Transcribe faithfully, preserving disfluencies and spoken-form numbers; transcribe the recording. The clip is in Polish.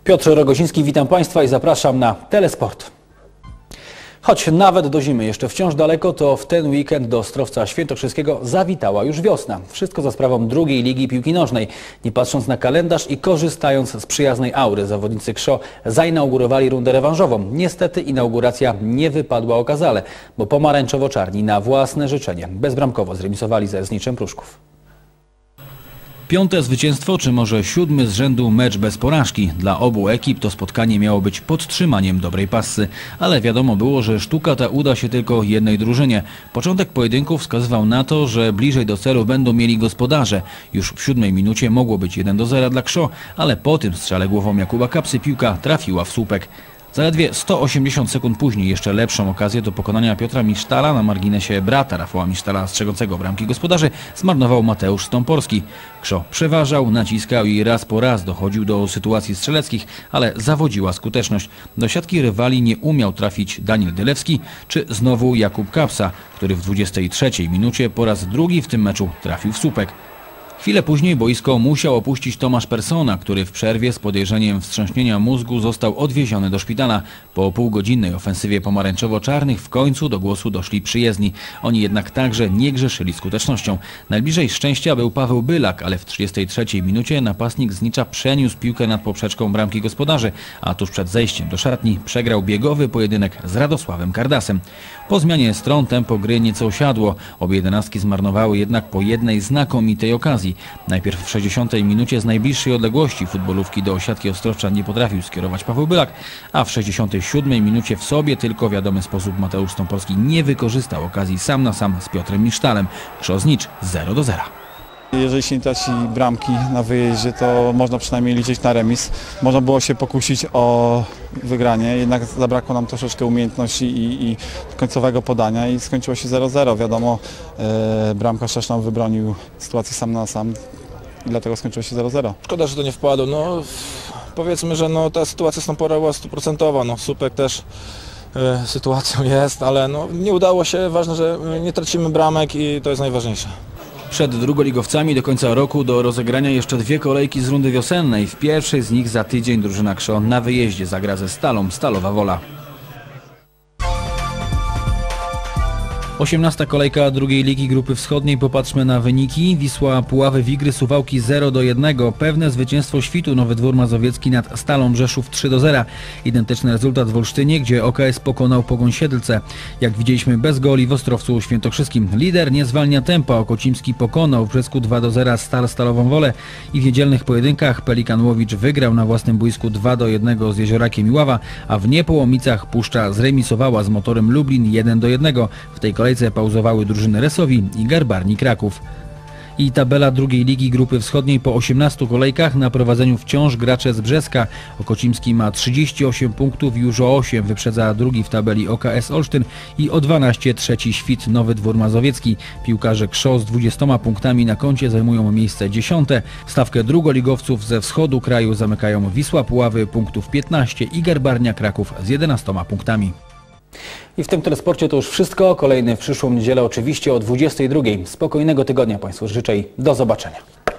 Piotr Rogoziński, witam Państwa i zapraszam na Telesport. Choć nawet do zimy jeszcze wciąż daleko, to w ten weekend do Ostrowca Świętokrzyskiego zawitała już wiosna. Wszystko za sprawą drugiej ligi piłki nożnej. Nie patrząc na kalendarz i korzystając z przyjaznej aury, zawodnicy Krzoo zainaugurowali rundę rewanżową. Niestety inauguracja nie wypadła okazale, bo pomarańczowo-czarni na własne życzenie bezbramkowo zremisowali ze Zniczem Pruszków. Piąte zwycięstwo, czy może siódmy z rzędu mecz bez porażki. Dla obu ekip to spotkanie miało być podtrzymaniem dobrej passy, ale wiadomo było, że sztuka ta uda się tylko jednej drużynie. Początek pojedynku wskazywał na to, że bliżej do celu będą mieli gospodarze. Już w siódmej minucie mogło być jeden do zera dla Krzoo, ale po tym strzale głową Jakuba Kapsy piłka trafiła w słupek. Zaledwie sto osiemdziesiąt sekund później jeszcze lepszą okazję do pokonania Piotra Misztala na marginesie brata Rafała Misztala, strzegącego bramki gospodarzy, zmarnował Mateusz Stąporski. Krzoo przeważał, naciskał i raz po raz dochodził do sytuacji strzeleckich, ale zawodziła skuteczność. Do siatki rywali nie umiał trafić Daniel Dylewski czy znowu Jakub Kapsa, który w dwudziestej trzeciej minucie po raz drugi w tym meczu trafił w słupek. Chwilę później boisko musiał opuścić Tomasz Persona, który w przerwie z podejrzeniem wstrząśnienia mózgu został odwieziony do szpitala. Po półgodzinnej ofensywie pomarańczowo-czarnych w końcu do głosu doszli przyjezdni. Oni jednak także nie grzeszyli skutecznością. Najbliżej szczęścia był Paweł Bylak, ale w trzydziestej trzeciej minucie napastnik Znicza przeniósł piłkę nad poprzeczką bramki gospodarzy, a tuż przed zejściem do szatni przegrał biegowy pojedynek z Radosławem Kardasem. Po zmianie stron tempo gry nieco osiadło. Obie jedenastki zmarnowały jednak po jednej znakomitej okazji. Najpierw w sześćdziesiątej minucie z najbliższej odległości futbolówki do siatki Ostrowczan nie potrafił skierować Paweł Bylak, a w sześćdziesiątej siódmej minucie w sobie tylko wiadomy sposób Mateusz Stąporski nie wykorzystał okazji sam na sam z Piotrem Misztalem. Krzoo Znicz zero do zera. Jeżeli się nie traci bramki na wyjeździe, to można przynajmniej liczyć na remis. Można było się pokusić o wygranie, jednak zabrakło nam troszeczkę umiejętności i, i końcowego podania i skończyło się zero zero. Wiadomo, e, bramkarz też nam wybronił sytuację sam na sam i dlatego skończyło się zero zero. Szkoda, że to nie wpadło. No, powiedzmy, że no, ta sytuacja z Stąpora była stuprocentowa. No, Słupek też e, sytuacją jest, ale no, nie udało się. Ważne, że nie tracimy bramek i to jest najważniejsze. Przed drugoligowcami do końca roku do rozegrania jeszcze dwie kolejki z rundy wiosennej. W pierwszej z nich za tydzień drużyna Krzoo na wyjeździe zagra ze Stalą Stalowa Wola. osiemnasta kolejka drugiej ligi grupy wschodniej. Popatrzmy na wyniki. Wisła Puławy Wigry Suwałki zero do jednego. Pewne zwycięstwo Świtu Nowy Dwór Mazowiecki nad Stalą Rzeszów trzy do zera. Identyczny rezultat w Olsztynie, gdzie O K S pokonał Pogoń Siedlce. Jak widzieliśmy bez goli w Ostrowcu Świętokrzyskim. Lider nie zwalnia tempa. Okocimski pokonał w Brzesku dwa do zera Stal Stalową Wolę i w niedzielnych pojedynkach Pelikan Łowicz wygrał na własnym boisku dwa do jednego z Jeziorakiem Iława, a w Niepołomicach Puszcza zremisowała z Motorem Lublin jeden do jednego. W tej kolejce pauzowały drużyny Resowi i Garbarni Kraków. I tabela drugiej ligi grupy wschodniej po osiemnastu kolejkach. Na prowadzeniu wciąż gracze z Brzeska. Okocimski ma trzydzieści osiem punktów, już o osiem wyprzedza drugi w tabeli O K S Olsztyn i o dwanaście trzeci Świt Nowy Dwór Mazowiecki. Piłkarze Krzoo z dwudziestoma punktami na koncie zajmują miejsce dziesiąte. Stawkę drugoligowców ze wschodu kraju zamykają Wisła Puławy punktów piętnaście i Garbarnia Kraków z jedenastoma punktami. I w tym Telesporcie to już wszystko. Kolejny w przyszłą niedzielę oczywiście o dwudziestej drugiej. Spokojnego tygodnia Państwu życzę i do zobaczenia.